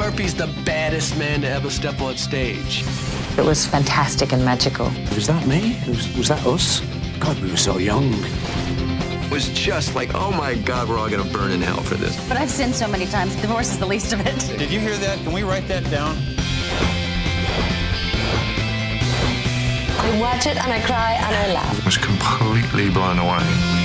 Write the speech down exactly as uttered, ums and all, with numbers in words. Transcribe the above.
Murphy's the baddest man to ever step on stage. It was fantastic and magical. Was that me? Was, was that us? God, we were so young. It was just like, oh my God, we're all gonna burn in hell for this. But I've sinned so many times, divorce is the least of it. Did you hear that? Can we write that down? I watch it and I cry and I laugh. I was completely blown away.